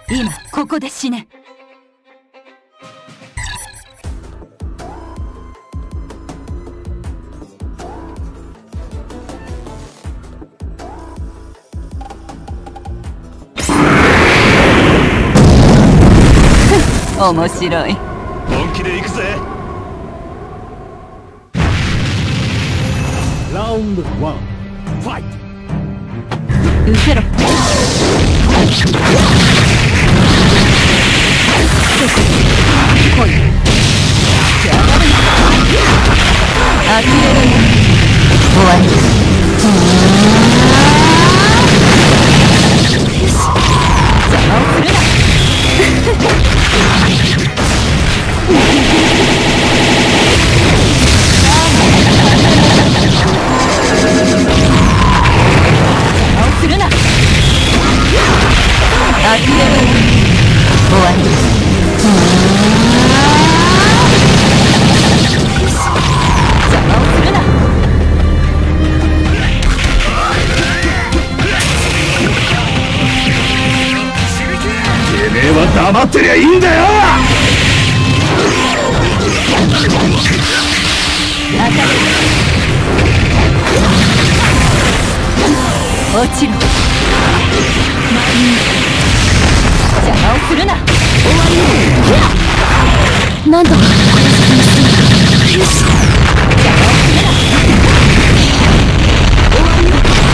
今ここで死ね。面白い。 本気で行くぜ。 ラウンド1ファイト。 受けろ。来い。やがるな。呆れるな。終わり。よし、邪魔をするな。するな。呆れる。終わり。邪魔をするな。 てめえは黙ってりゃいいんだよ。 当たる。落ちろ。邪魔をするな。終わり。なんとかこの先に進む。よし。邪魔をするな。終わり。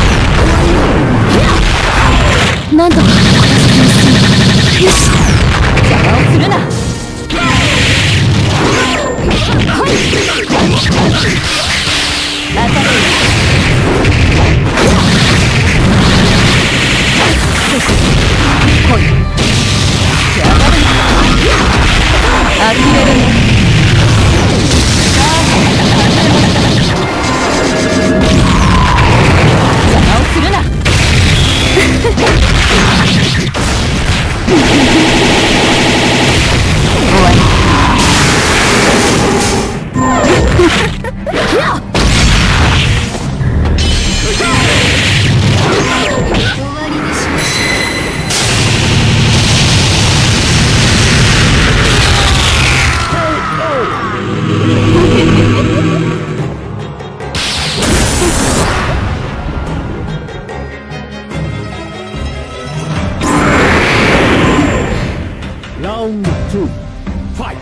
なんとかこの先に進む。よし。邪魔をするな。来い。当たる。来い。やがるな。呆れるな。邪魔をするな。終わり。 ラウンド2ファイト。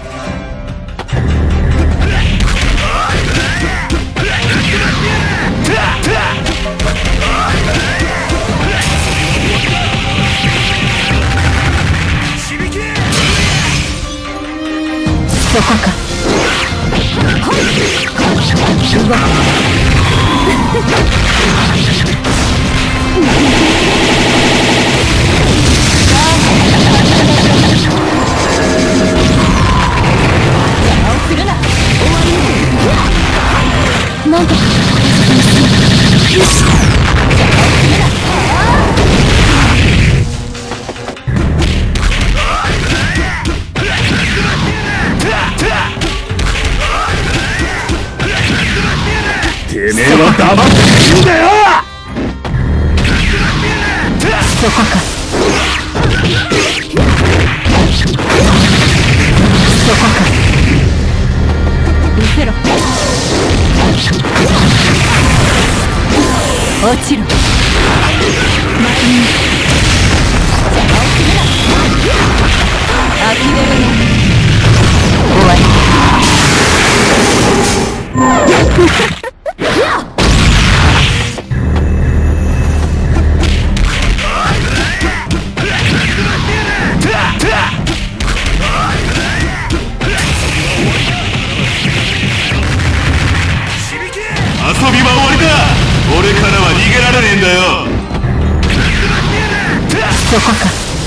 そこか。動く。なんとかよし。 てめえは黙っていいんだよ。 そこか。そこか。見せろ。落ちろ。前に邪魔をするな。呆れるな。終わり。 遊びは終わりだ。俺からは逃げられねえんだよ。 そこか。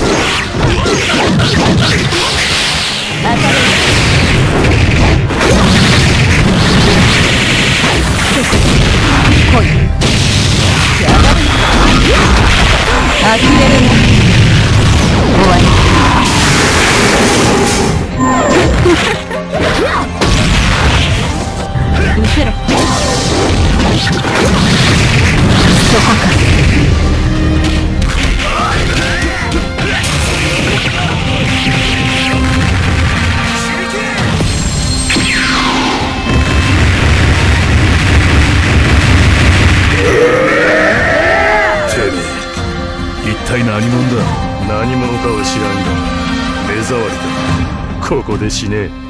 当たる。来い。やがる。呆れるな。終わり。見せろ。そこか。 体何者だ。 何者かは知らんが目障りだ。ここで死ねえ。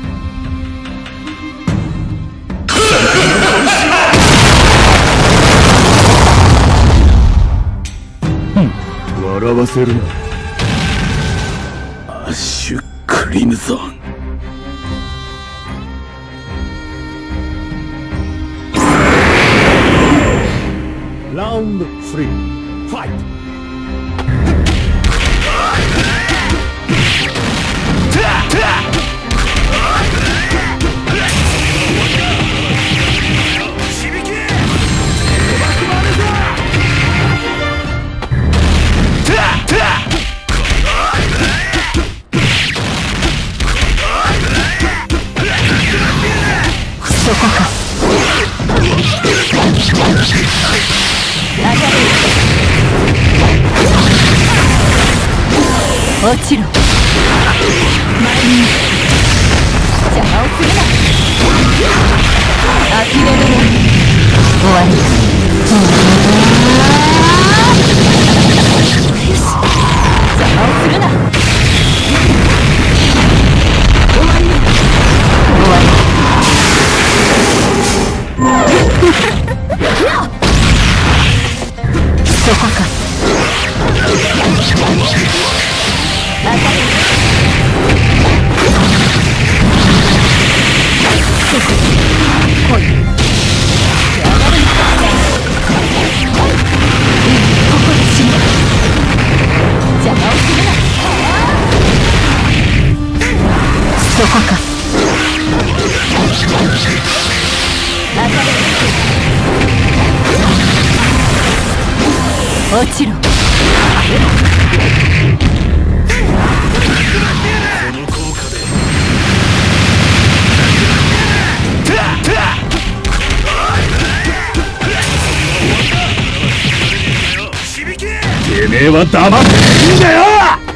笑わせるな。アッシュ・クリムゾン。ラウンド3、ファイト。 そこか。落ちろ。前に邪魔をするな。呆れるの終わりだ。よし、邪魔をするな。終わりだ。終わり。そこか。来い。ここで死ぬ。邪魔をするな。そこか。落ちろ。この効果でてめえは黙っていいんだよ。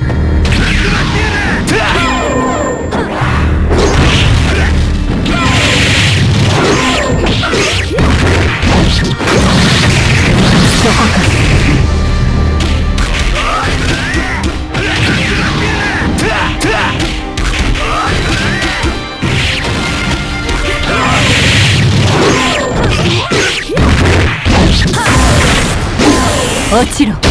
そこか。落ちろ。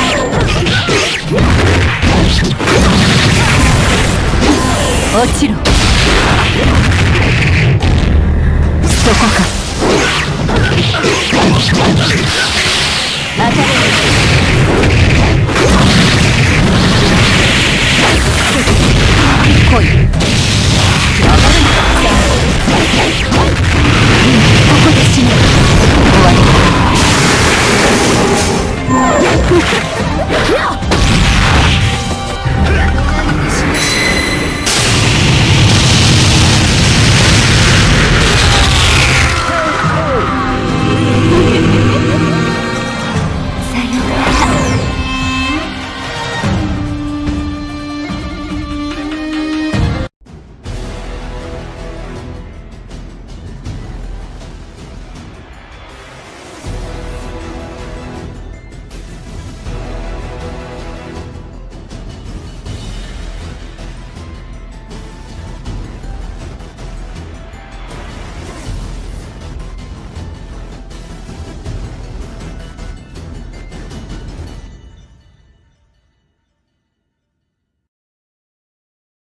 落ちろ。